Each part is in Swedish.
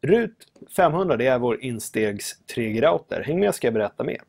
RUT 500 det är vår instegs 3G-router. Häng med, ska jag berätta mer.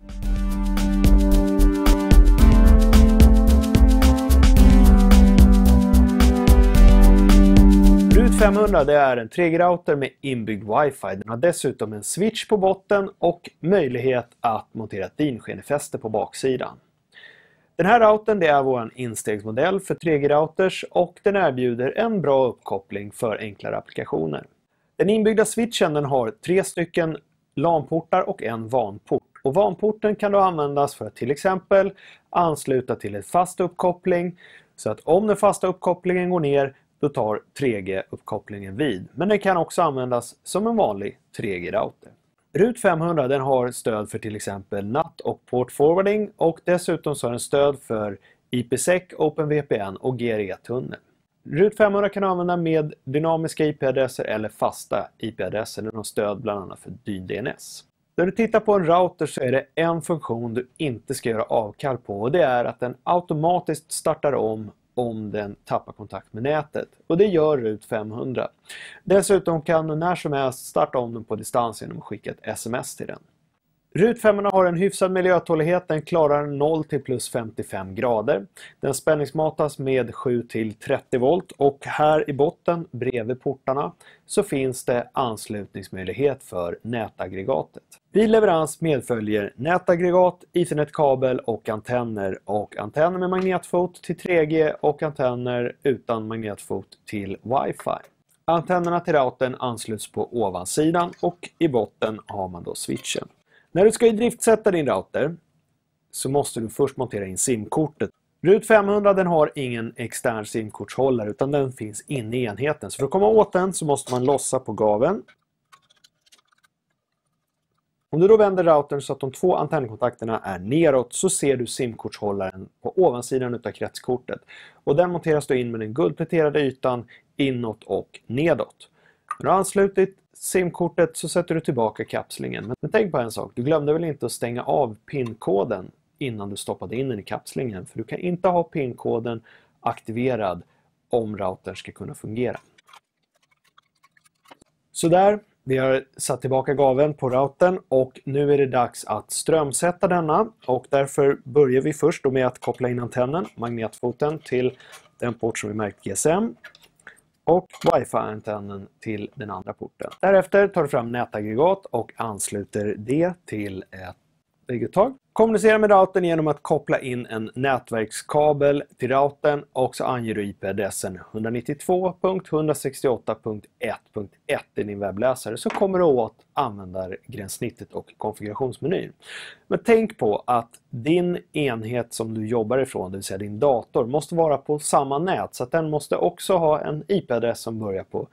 RUT 500 det är en 3G-router med inbyggd Wi-Fi. Den har dessutom en switch på botten och möjlighet att montera ett DIN-skenefäste på baksidan. Den här routern det är vår instegsmodell för 3G-routers och den erbjuder en bra uppkoppling för enklare applikationer. Den inbyggda switchen den har 3 stycken LAN-portar och en WAN-port. Och WAN-porten kan då användas för att till exempel ansluta till en fast uppkoppling, så att om den fasta uppkopplingen går ner då tar 3G-uppkopplingen vid. Men den kan också användas som en vanlig 3G-router. RUT 500 den har stöd för till exempel NAT och port forwarding och dessutom så har den stöd för IPsec, OpenVPN och GRE-tunnel. RUT 500 kan använda med dynamiska IP-adresser eller fasta IP-adresser. Den har stöd bland annat för DNS. När du tittar på en router så är det en funktion du inte ska göra avkall på och det är att den automatiskt startar om den tappar kontakt med nätet. Och det gör RUT 500. Dessutom kan du när som helst starta om den på distans genom att skicka ett sms till den. RUT 500 har en hyfsad miljötålighet, den klarar 0 till plus 55 grader. Den spänningsmatas med 7 till 30 volt och här i botten bredvid portarna så finns det anslutningsmöjlighet för nätaggregatet. Vid leverans medföljer nätaggregat, ethernetkabel och antenner med magnetfot till 3G och antenner utan magnetfot till Wi-Fi. Antennerna till routern ansluts på ovansidan och i botten har man då switchen. När du ska driftsätta din router så måste du först montera in SIM-kortet. RUT 500 den har ingen extern SIM-kortshållare utan den finns inne i enheten. Så för att komma åt den så måste man lossa på gaveln. Om du då vänder routern så att de 2 antennkontakterna är neråt så ser du SIM-kortshållaren på ovansidan av kretskortet. Och den monteras då in med den guldpläterade ytan inåt och nedåt. När du har anslutit SIM-kortet så sätter du tillbaka kapslingen. Men tänk på en sak, du glömde väl inte att stänga av PIN-koden innan du stoppade in den i kapslingen. För du kan inte ha PIN-koden aktiverad om routern ska kunna fungera. Så där, vi har satt tillbaka gaveln på routern och nu är det dags att strömsätta denna. Och därför börjar vi först då med att koppla in antennen, magnetfoten, till den port som vi märkt GSM. Och Wi-Fi-antennen till den andra porten. Därefter tar du fram nätaggregat och ansluter det till ett vägguttag. Kommunicera med routern genom att koppla in en nätverkskabel till routern och så anger du IP-adressen 192.168.1.1 i din webbläsare så kommer du åt användargränssnittet och konfigurationsmenyn. Men tänk på att din enhet som du jobbar ifrån, det vill säga din dator, måste vara på samma nät så att den måste också ha en IP-adress som börjar på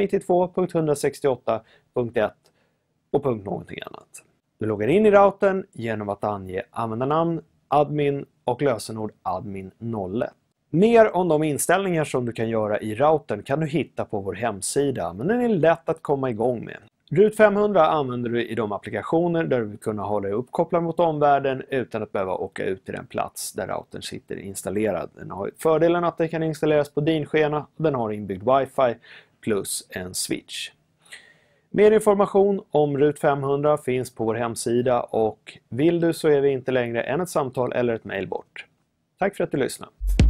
192.168.1 och punkt någonting annat. Du loggar in i routern genom att ange användarnamn, admin och lösenord admin01. Mer om de inställningar som du kan göra i routern kan du hitta på vår hemsida, men den är lätt att komma igång med. RUT 500 använder du i de applikationer där du vill kunna hålla dig uppkopplad mot omvärlden utan att behöva åka ut till den plats där routern sitter installerad. Den har fördelen att den kan installeras på DIN-skena och den har inbyggd Wi-Fi plus en switch. Mer information om RUT 500 finns på vår hemsida och vill du så är vi inte längre än ett samtal eller ett mejl bort. Tack för att du lyssnade.